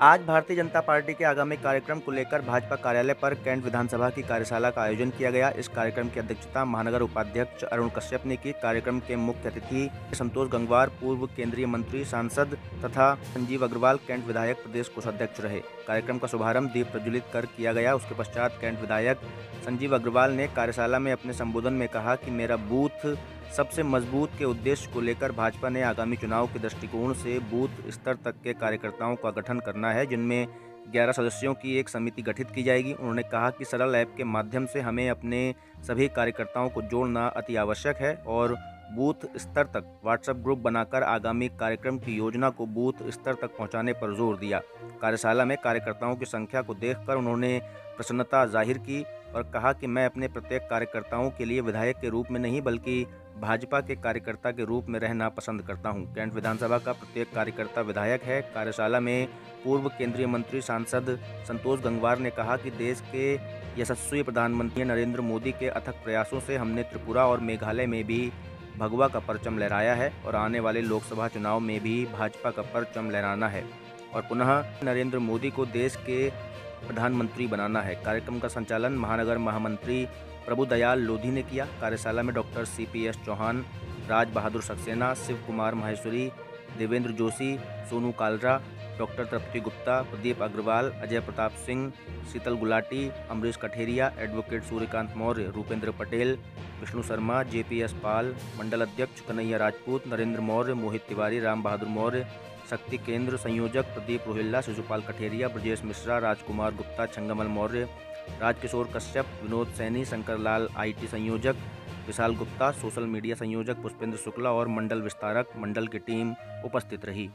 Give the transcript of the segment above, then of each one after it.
आज भारतीय जनता पार्टी के आगामी कार्यक्रम को लेकर भाजपा कार्यालय पर कैंट विधानसभा की कार्यशाला का आयोजन किया गया। इस कार्यक्रम की अध्यक्षता महानगर उपाध्यक्ष अरुण कश्यप ने की। कार्यक्रम के मुख्य अतिथि संतोष गंगवार, पूर्व केंद्रीय मंत्री, सांसद तथा संजीव अग्रवाल, कैंट विधायक प्रदेश कोषाध्यक्ष रहे। कार्यक्रम का शुभारंभ दीप प्रज्वलित कर किया गया। उसके पश्चात कैंट विधायक संजीव अग्रवाल ने कार्यशाला में अपने संबोधन में कहा कि मेरा बूथ सबसे मजबूत के उद्देश्य को लेकर भाजपा ने आगामी चुनाव के दृष्टिकोण से बूथ स्तर तक के कार्यकर्ताओं का गठन करना है, जिनमें 11 सदस्यों की एक समिति गठित की जाएगी। उन्होंने कहा कि सरल ऐप के माध्यम से हमें अपने सभी कार्यकर्ताओं को जोड़ना अति आवश्यक है और बूथ स्तर तक व्हाट्सएप ग्रुप बनाकर आगामी कार्यक्रम की योजना को बूथ स्तर तक पहुंचाने पर जोर दिया। कार्यशाला में कार्यकर्ताओं की संख्या को देखकर उन्होंने प्रसन्नता जाहिर की और कहा कि मैं अपने प्रत्येक कार्यकर्ताओं के लिए विधायक के रूप में नहीं बल्कि भाजपा के कार्यकर्ता के रूप में रहना पसंद करता हूं। कैंट विधानसभा का प्रत्येक कार्यकर्ता विधायक है। कार्यशाला में पूर्व केंद्रीय मंत्री सांसद संतोष गंगवार ने कहा कि देश के यशस्वी प्रधानमंत्री नरेंद्र मोदी के अथक प्रयासों से हमने त्रिपुरा और मेघालय में भी भगवा का परचम लहराया है और आने वाले लोकसभा चुनाव में भी भाजपा का परचम लहराना है और पुनः नरेंद्र मोदी को देश के प्रधानमंत्री बनाना है। कार्यक्रम का संचालन महानगर महामंत्री प्रभु दयाल लोधी ने किया। कार्यशाला में doctor CPS Chauhan, Raj Bahadur Saxena, Shiv Kumar Maheshwari, Devendra Joshi, Sonu Kalra, doctor Tripti Gupta, Pradeep Agarwal, Ajay Pratap Singh, Sheetal Gulati, Amrish Katheria, advocate Suryakant Maurya, Rupendra Patel, Vishnu Sharma, JPS Pal, मंडल अध्यक्ष कन्हैया राजपूत, नरेंद्र मौर्य, मोहित तिवारी, राम बहादुर मौर्य, शक्ति केंद्र संयोजक प्रदीप रोहिल्ला, शिशुपाल कठेरिया, ब्रजेश मिश्रा, राजकुमार गुप्ता, छंगमल मौर्य, राजकिशोर कश्यप, विनोद सैनी, शंकरलाल IT संयोजक, विशाल गुप्ता, सोशल मीडिया संयोजक पुष्पेंद्र शुक्ला और मंडल विस्तारक मंडल की टीम उपस्थित रही।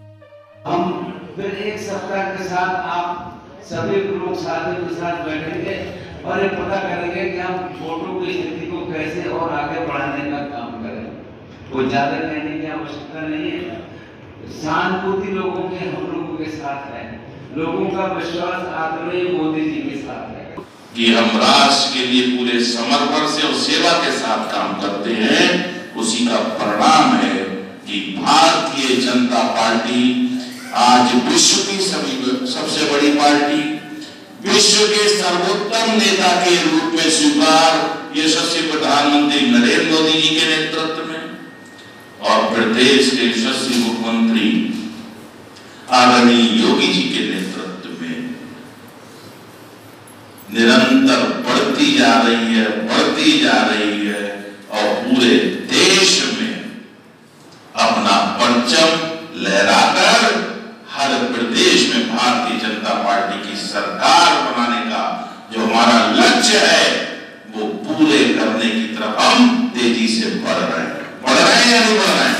हम फिर एक सप्ताह के साथ आप सभी लोग साथियों के साथ बैठेंगे और ये पता करेंगे कि हम वोटों की स्थिति को कैसे और आगे बढ़ाने का काम करें। कोई ज्यादा कहने की आवश्यकता नहीं है। सहानुभूति लोगों के हम लोगों के साथ है, लोगों का विश्वास आदरणीय मोदी जी के साथ है कि हम राष्ट्र के लिए पूरे समर्पण से और सेवा के साथ काम करते हैं। उसी का परिणाम है कि भारतीय जनता पार्टी आज विश्व की सबसे बड़ी पार्टी, विश्व के सर्वोत्तम नेता के रूप में स्वीकार यशस्वी प्रधानमंत्री नरेंद्र मोदी जी के नेतृत्व में और प्रदेश के यशस्वी मुख्यमंत्री आदरणीय योगी जी के नेतृत्व में निरंतर बढ़ती जा रही है और पूरे देश में अपना परचम लहराकर हर प्रदेश में भारतीय जनता पार्टी की सरकार बनाने का जो हमारा लक्ष्य है वो पूरे करने की तरफ हम तेजी से बढ़ रहे हैं या नहीं बढ़ रहे हैं।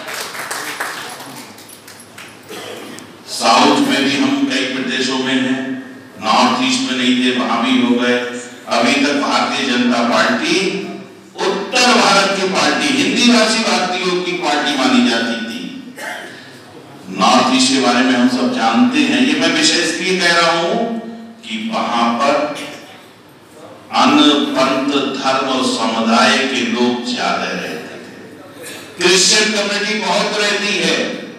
साउथ में भी हम कई प्रदेशों में हैं, नॉर्थ ईस्ट में नहीं थे, वहां भी हो गए। अभी तक भारतीय जनता पार्टी उत्तर भारत की पार्टी, हिंदी भाषी भारतीयों की पार्टी मानी जाती थी। नॉर्थ ईस्ट के बारे में हम सब जानते हैं। ये मैं विशेष इसलिए कह रहा हूं कि वहां पर अन्य पंथ, धर्म और समुदाय के लोग ज्यादा रहते थे। क्रिश्चियन कम्युनिटी बहुत रहती है,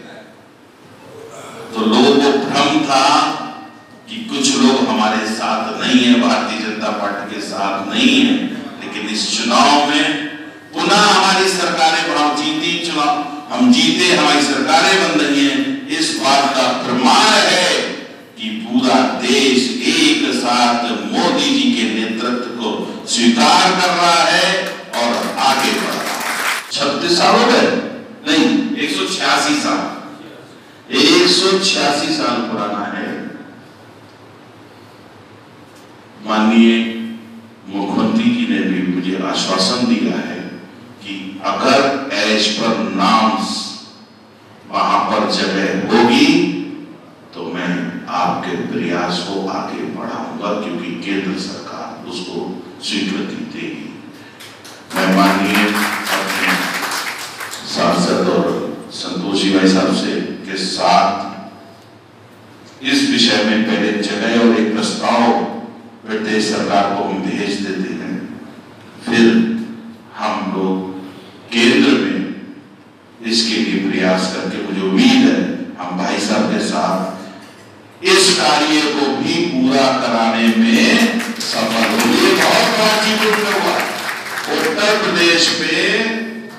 तो लोगों को भ्रम था कि कुछ लोग हमारे साथ नहीं है, भारतीय जनता पार्टी के साथ नहीं है। लेकिन इस चुनाव में पुनः हमारी सरकारें बनाओ जीती, चुनाव हम जीते, हमारी सरकारें बन रही हैं। इस बात का प्रमाण है कि पूरा देश एक साथ मोदी जी के नेतृत्व को स्वीकार कर रहा है और आगे बढ़ रहा है। 36 साल हो गए, नहीं 186 साल, 186 साल पुराना है। माननीय मुख्यमंत्री जी ने भी मुझे आश्वासन दिया है कि अगर एज पर नॉर्म्स वहां पर जगह होगी तो मैं आपके प्रयास को आगे बढ़ाऊंगा, क्योंकि केंद्र सरकार उसको स्वीकृति देगी। मैं माननीय अपने सांसद और संतोषी भाई साहब से के साथ इस विषय में पहले जगह और एक प्रस्ताव प्रदेश सरकार को हम भेज देते हैं, फिर हम लोग केंद्र में इसके लिए प्रयास करके, मुझे उम्मीद है हम भाई साहब के साथ कार्य को भी पूरा कराने में सफल हुए। बहुत बड़ा अचीवमेंट हुआ। उत्तर प्रदेश में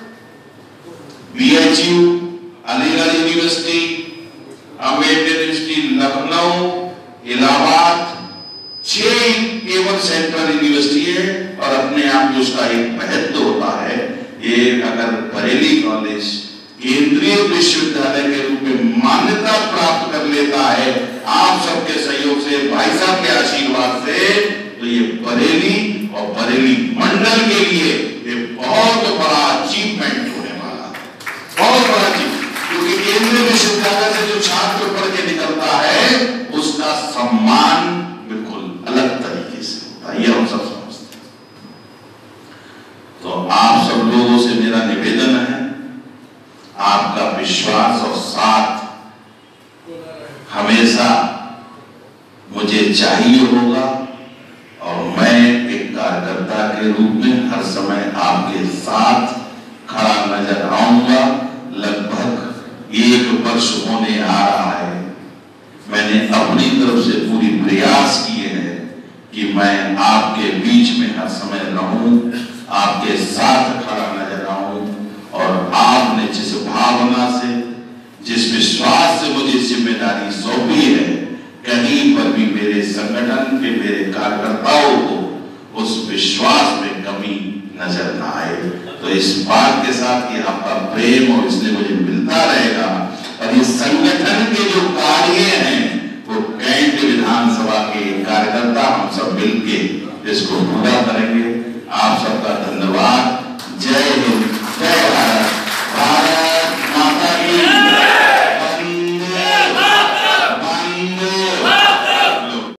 BHU, Aligarh university, Ambedkar university Lucknow, Allahabad 6 केवल सेंट्रल यूनिवर्सिटी है और अपने आप में उसका एक महत्व होता है। ये अगर बरेली कॉलेज केंद्रीय विश्वविद्यालय के रूप में मान्यता प्राप्त कर लेता है आप सबके सहयोग से, भाई साहब के आशीर्वाद से, तो ये बरेली और बरेली मंडल के लिए ये बहुत बड़ा अचीवमेंट होने वाला है, बहुत बड़ा अचीवमेंट। क्योंकि केंद्रीय विश्वविद्यालय से जो छात्र पढ़ के निकलता है उसका सम्मान बिल्कुल अलग तरीके से होता है, ये हम सब समझते हैं। तो आप सब लोगों से मेरा निवेदन है, आपका विश्वास और साथ हमेशा मुझे चाहिए होगा और मैं एक कार्यकर्ता के रूप में हर समय आपके साथ खड़ा नजर आऊंगा। लगभग 1 वर्ष होने आ रहा है, मैंने अपनी तरफ से पूरी प्रयास किए हैं कि मैं आपके बीच में हर समय रहूं, आपके साथ खड़ा नजर आऊं और आपने जिस भावना से, जिस विश्वास से मुझे जिम्मेदारी सौंपी है, कहीं पर भी मेरे संगठन के मेरे कार्यकर्ताओं को उस विश्वास में कमी नजर ना आए। तो इस बात के साथ कि आपका प्रेम और इसलिए मुझे मिलता रहेगा और ये संगठन के जो कार्य हैं वो कैंट विधानसभा के कार्यकर्ता हम सब मिलके इसको पूरा करेंगे। आप सबका धन्यवाद। जय हिंद, जय